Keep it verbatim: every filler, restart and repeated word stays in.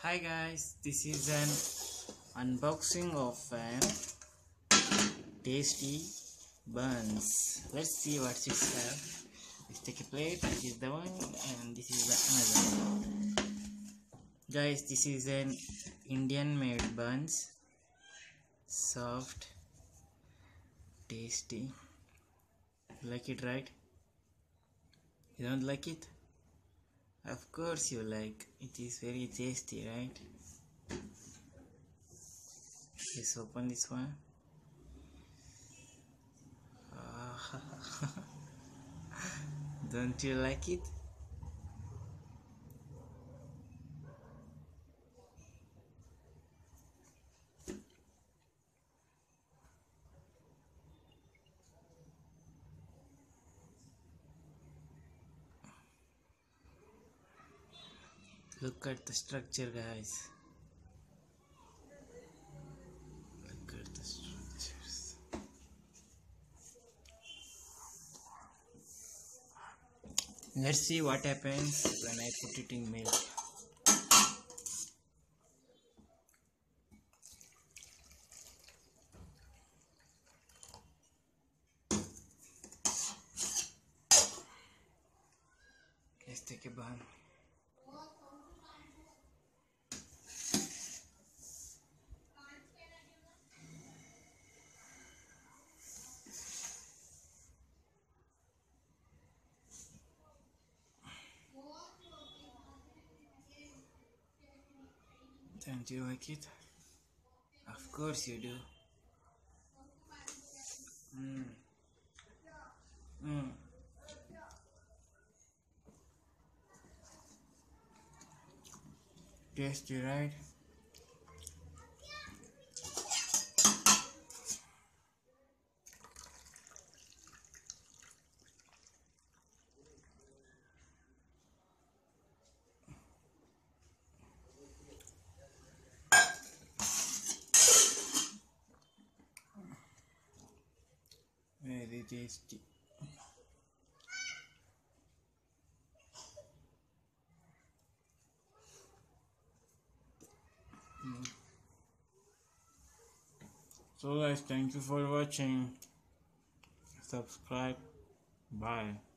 Hi guys, this is an unboxing of an tasty buns. Let's see what it have. Let's take a plate. This is the one and this is the another one. Guys, this is an Indian made buns. Soft, tasty. You like it, right? You don't like it? Of course you like. It is very tasty, right? Let's open this one. Ah, don't you like it? Look at the structure, guys. Look at the structures. Let's see what happens when I put it in milk. Let's take a bun. Don't you like it? Of course you do. Mm. Mm. Tasty, right? Very tasty. Mm. So guys, thank you for watching. Subscribe. Bye.